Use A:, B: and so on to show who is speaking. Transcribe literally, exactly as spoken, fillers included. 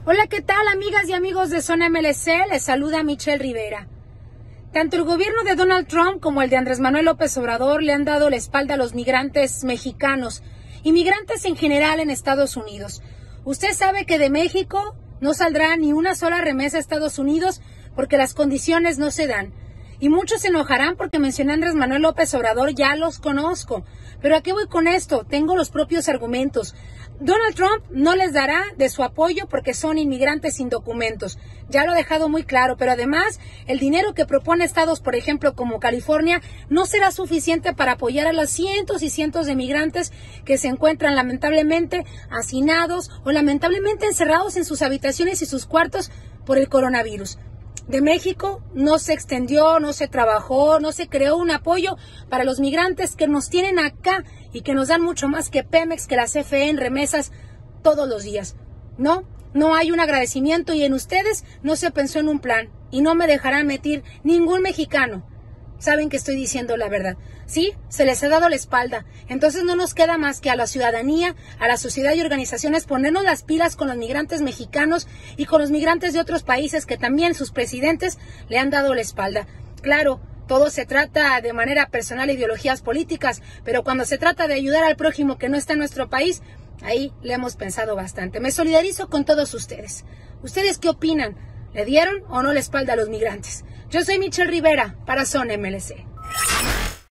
A: Hola, ¿qué tal, amigas y amigos de Zona M L C? Les saluda Michelle Rivera. Tanto el gobierno de Donald Trump como el de Andrés Manuel López Obrador le han dado la espalda a los migrantes mexicanos y migrantes en general en Estados Unidos. Usted sabe que de México no saldrá ni una sola remesa a Estados Unidos porque las condiciones no se dan. Y muchos se enojarán porque mencioné a Andrés Manuel López Obrador, ya los conozco. Pero ¿a qué voy con esto? Tengo los propios argumentos. Donald Trump no les dará de su apoyo porque son inmigrantes sin documentos. Ya lo ha dejado muy claro, pero además el dinero que propone estados, por ejemplo, como California, no será suficiente para apoyar a los cientos y cientos de migrantes que se encuentran lamentablemente hacinados o lamentablemente encerrados en sus habitaciones y sus cuartos por el coronavirus. De México no se extendió, no se trabajó, no se creó un apoyo para los migrantes que nos tienen acá y que nos dan mucho más que Pemex, que la C F E en remesas todos los días. No, no hay un agradecimiento y en ustedes no se pensó en un plan y no me dejarán meter ningún mexicano. Saben que estoy diciendo la verdad. Sí, se les ha dado la espalda. Entonces no nos queda más que a la ciudadanía, a la sociedad y organizaciones ponernos las pilas con los migrantes mexicanos y con los migrantes de otros países que también sus presidentes le han dado la espalda. Claro, todo se trata de manera personal de ideologías políticas, pero cuando se trata de ayudar al prójimo que no está en nuestro país, ahí le hemos pensado bastante. Me solidarizo con todos ustedes. ¿Ustedes qué opinan? ¿Le dieron o no la espalda a los migrantes? Yo soy Michelle Rivera para Zona M L C.